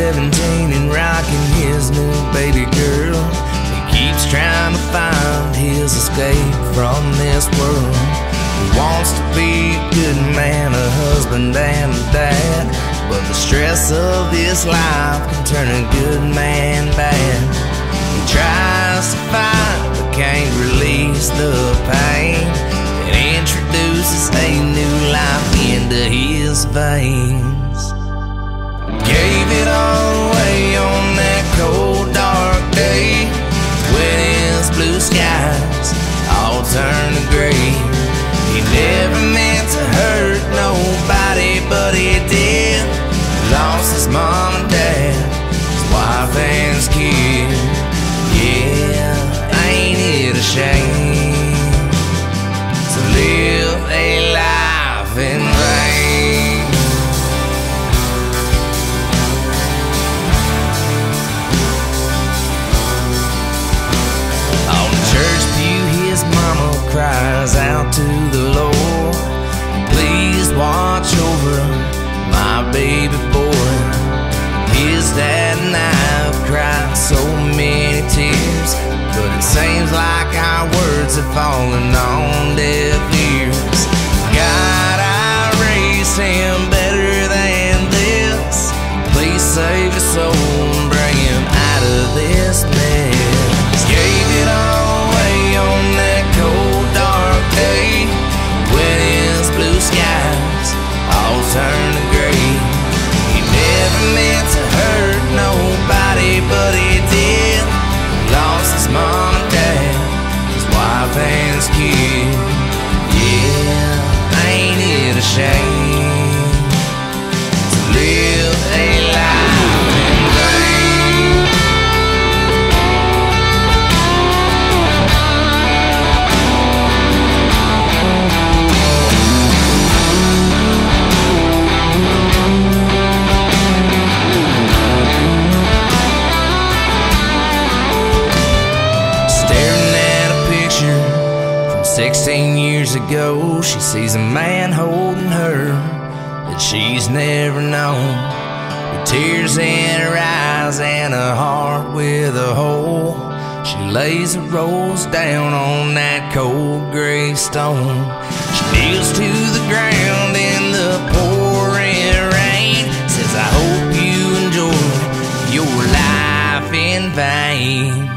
17 and rocking his new baby girl. He keeps trying to find his escape from this world. He wants to be a good man, a husband and a dad, but the stress of this life can turn a good man bad. He tries to fight but can't release the pain. It introduces a new life into his veins. Gave it all away on that cold dark day, when his blue skies all turned to gray. He never meant to hurt nobody, but he did. Lost his mom and dad, his wife and his kid. Yeah, ain't it a shame to live a life in vain? On the church pew, his mama cries out to the Lord, please watch over my baby boy. His dad and I have cried so many tears, but it seems like our words have fallen on deaf ears. God, I raised him better than this. Please save his soul and bring him out of this mess. Gave it all away on that cold dark day, when his blue skies all turned to gray. He never meant to hurt nobody, but he did. Lost his mom and dad, his wife and his kid. Yeah, ain't it a shame to live a life in vain? Staring at a picture from 16 years ago, she sees a man holding her that she's never known. With tears in her eyes and a heart with a hole, she lays her rose down on that cold gray stone. She kneels to the ground in the pouring rain, says, I hope you enjoy your life in vain.